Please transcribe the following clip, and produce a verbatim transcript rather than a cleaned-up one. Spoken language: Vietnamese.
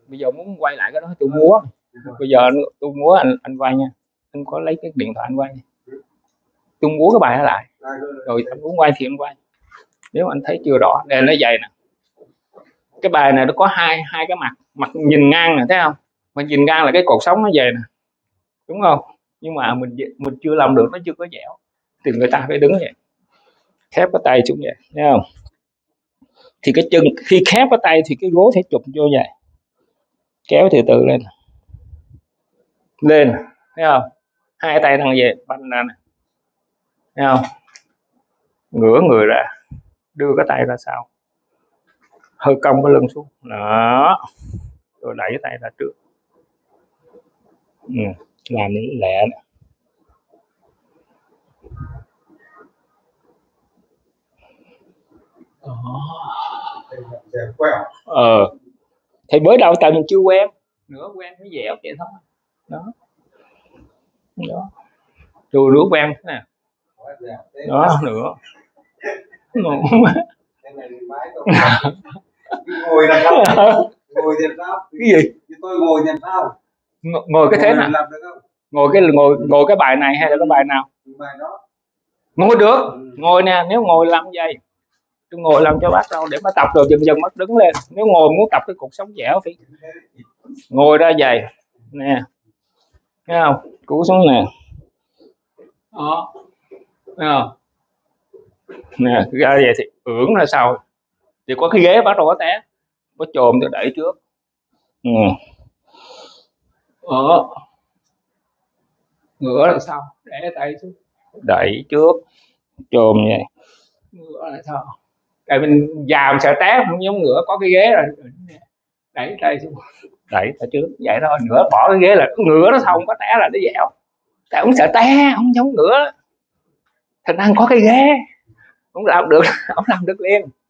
Bây giờ muốn quay lại cái đó tôi múa. Bây giờ tôi múa anh anh quay nha. Anh có lấy cái điện thoại anh quay. Tôi múa cái bài đó lại. Rồi anh muốn quay thì anh quay. Nếu anh thấy chưa rõ, đây nó dày nè. Cái bài này nó có hai hai cái mặt, mặt nhìn ngang nè, thấy không? Mà nhìn ngang là cái cột sống nó dày nè. Đúng không? Nhưng mà mình mình chưa làm được, nó chưa có dẻo. Thì người ta phải đứng vậy. Khép cái tay xuống vậy, thấy không? Thì cái chân khi khép cái tay thì cái gối sẽ chụp vô vậy. Kéo từ từ lên. Lên, thấy không? Hai tay đang về banh ra nè. Thấy không? Ngửa người ra, đưa cái tay ra sau. Hơi cong cái lưng xuống. Đó. Rồi đẩy cái tay ra trước. Ừ, làm lẹ nè. Ờ. Thì mới đầu tại mình chưa quen, nữa quen mới dẻo vậy thôi. Đó. Đó. Rồi nữa quen thế nè. Đó, nữa. Ngồi làm sao? Ngồi làm sao? Cái gì? Tôi ngồi làm sao? Ngồi cái thế nào? Ngồi cái ngồi ngồi cái bài này hay là cái bài nào? Bài đó. Ngồi được, ngồi nè, nếu ngồi làm vậy. Tôi ngồi làm cho bác đâu để mà tập rồi dần dần bắt đứng lên. Nếu ngồi muốn tập cái cuộc sống dẻo thì ngồi ra dày nè, thấy không? Cúi xuống nè. Đó, thấy không? Nè, ra vậy thì ưỡn ra sau. Thì có cái ghế bắt đầu có té, có chồm tôi đẩy trước. Ừ. Ờ. Ngửa ra sau, để tay xuống, đẩy trước, chồm vậy. Ngửa ra sau. Tại mình già mình sợ té, không giống ngửa có cái ghế rồi. Đẩy tay xuống, đẩy tay trước, vậy thôi. Ngửa bỏ cái ghế là ngửa nó xong có té là nó dẻo. Tại ông sợ té, ông giống ngửa. Thành năng có cái ghế, ông làm được, ông làm được liền.